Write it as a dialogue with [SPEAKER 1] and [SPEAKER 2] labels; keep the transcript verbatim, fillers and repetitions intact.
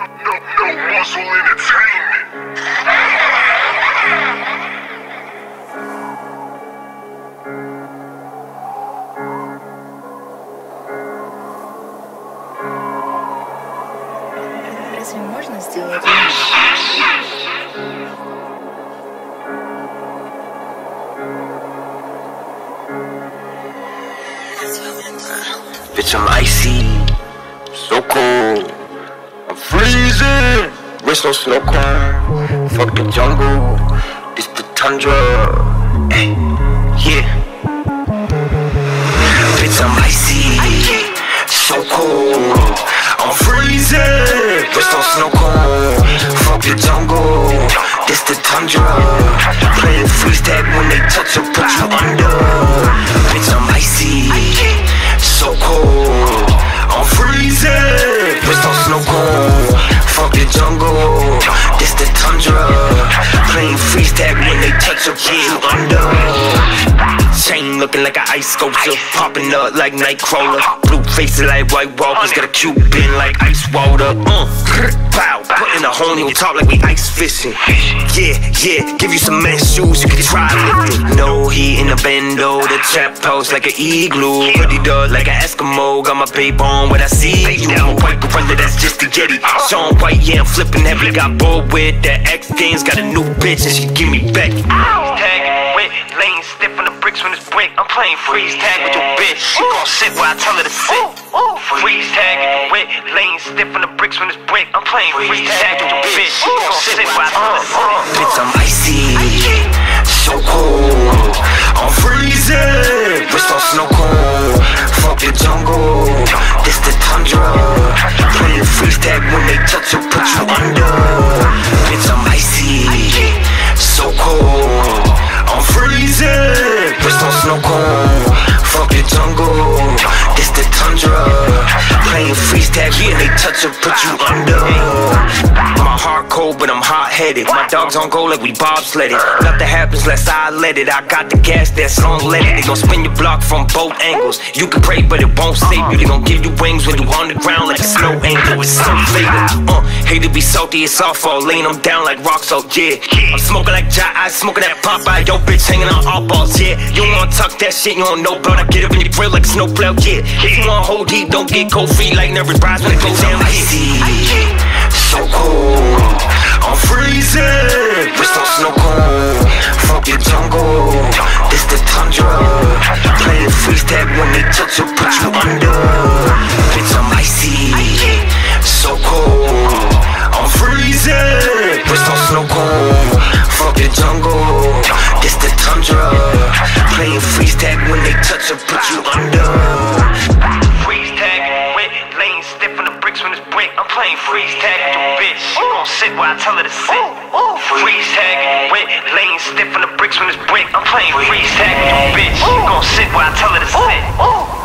[SPEAKER 1] No, no muscle entertainment.
[SPEAKER 2] Разве можно сделать?
[SPEAKER 3] Bitch, I'm icy, so cold. I'm freezing, wrist on snow cone. Fuck the jungle, this the tundra. Ay, yeah. Bitch, I'm icy, so cold. I'm freezing, wrist on snow cone. Fuck the jungle, this the tundra. Play the freeze tag when they touch or put you under. Bitch, I'm icy, so cold. I'm freezing, wrist on snow cone. Fuck the jungle, this the tundra. Playing freeze tag when they touch or put you under. Chain looking like an ice sculpture, popping up like Nightcrawler. Blue faces like white walkers, got a Cuban like ice water. Uh, pow, putting a hole in your top like we ice fishing. Yeah, yeah, give you some men's shoes, you can try lifting. No heat in the bendo, the trap house like an igloo. Hoodie up like an Eskimo, got my babe on what I see. You know, white gorilla, that's just a Yeti. Sean White, yeah, I'm flipping heavy. Got bored with the X Games, got a new bitch and she give me back. Tagging with lane stiff on the bricks when it's brick. I'm playing freeze tag with your bitch. She gon' sit where I tell her to sit. Freeze tag with lane stiff on the bricks when it's brick. I'm playing freeze tag with your bitch. She gon' sit where I tell her to sit. Bitch, I'm icy, so cold. I'm freezing, wrist on snow cone. Fuck the jungle, this the tundra. Playing freeze tag when they touch or put you under. Bitch, I'm icy, so cold. I'm freezing, wrist on snow cone. Fuck the jungle, this the tundra. Playing freeze tag when they touch or put you under. My heart cold, but I'm hot-headed. My dogs on go like we bobsledded. Nothing happens unless I let it. I got the gas that's long-legged. They gon' spin your block from both angles. You can pray, but it won't save you. They gon' give you wings when you on the ground like a snow angel. It's so fatal. Uh, hate to be salty, it's awful. Laying them down like rock salt, yeah. I'm smoking like Jai, I smoking that Popeye. Yo, bitch hanging on all balls, yeah. You don't wanna tuck that shit, you don't know blood. I get up in your grill like a snowplow, yeah. If you wanna hold heat, don't get cold feet like nervous brides when it goes down. Icy, so cold. I'm freezing, wrist on snow cone. Fuck the jungle, this the tundra. Playing freeze tag when they touch or put you under. Bitch, I'm icy, so cold. I'm freezing, wrist on snow cone. Fuck the jungle, this the tundra. Playing freeze tag when they touch or put you under. Freeze tag with lane stiff on the bricks when it's brick. I'm playing freeze tag with your bitch. She gon' sit where I tell her to sit. Freeze tag with lane stiff on the bricks when it's brick. I'm playing freeze tag with your bitch. She gon' sit where I tell her to sit.